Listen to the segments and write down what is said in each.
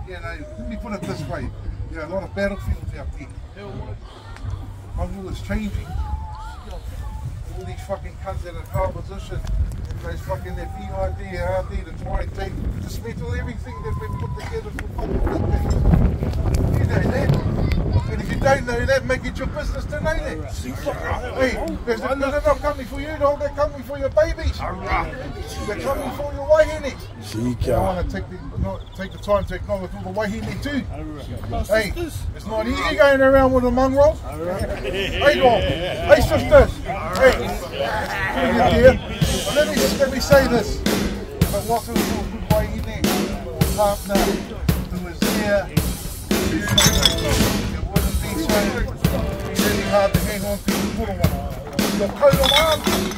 You know, let me put it this way. There are a lot of battlefields out there. My world is changing. All these fucking cunts that are in opposition, those fucking their PID, RD to try and dismantle everything that's been put together for fucking decades. You know that. And if you don't know that, make it your business to know that. Hey, they're not coming for you, dog, they're coming for your babies. They're coming for your wahine. I want to take the time to acknowledge all the wahine too. Hey, it's not easy going around with a mongrel. Hey, dog. Hey, sisters. Hey, let me say this. But what's a good wahine partner who is there, it wouldn't be so really hard to hang on to the little one. Your coat of arms.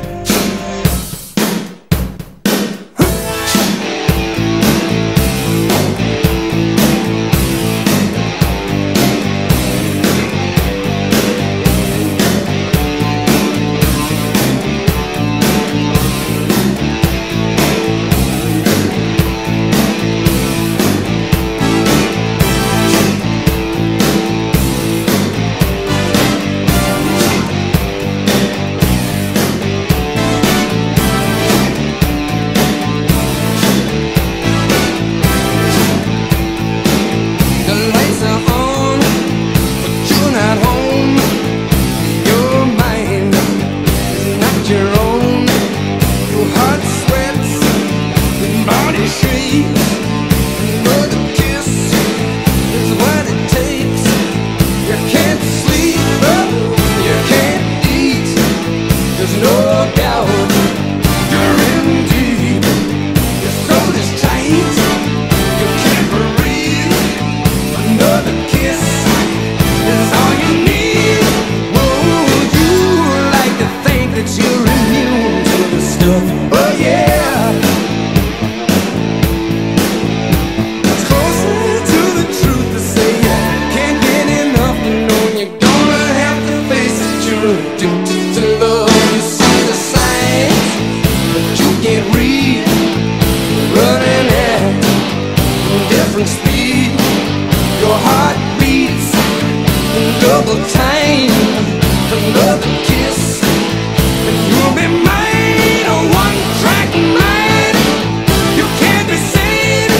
Double time, another kiss, and you'll be mine, a one-track mind. You can't be seen,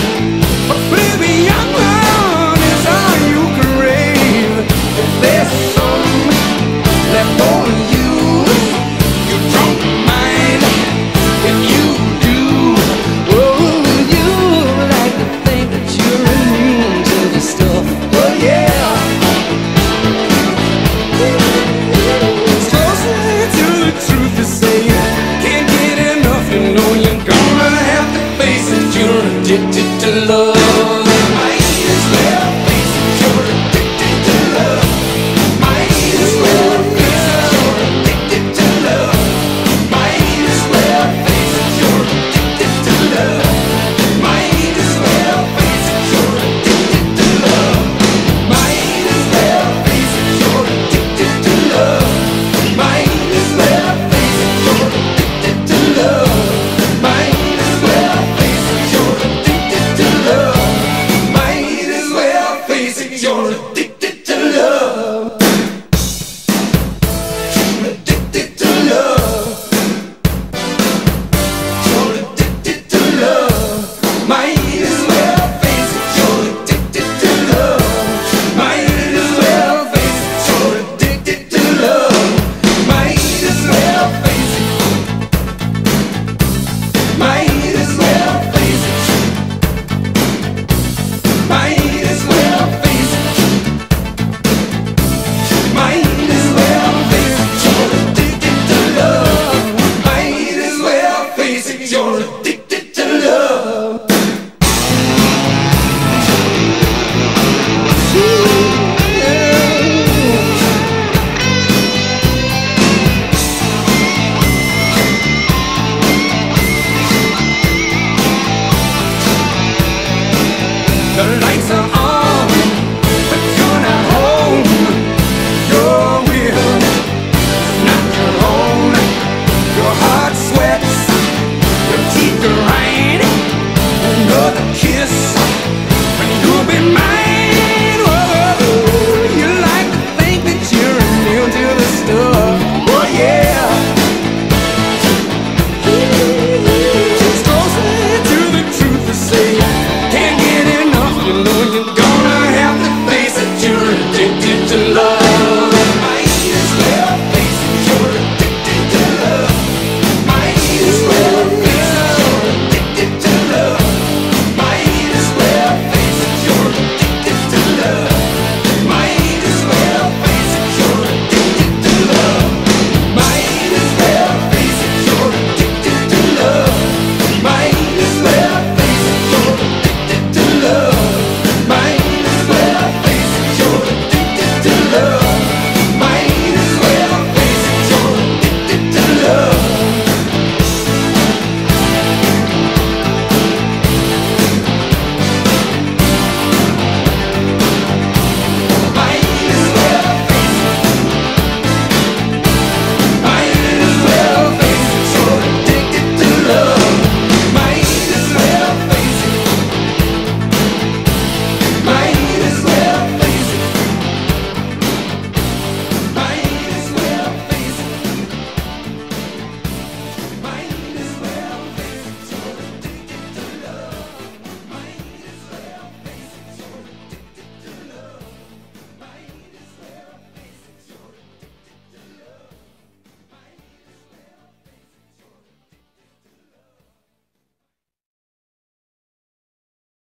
oblivion is all you crave. If there's some left for you, you don't mind. If you do, oh, you like to think that you're immune to the stuff. Oh yeah. Addicted to love.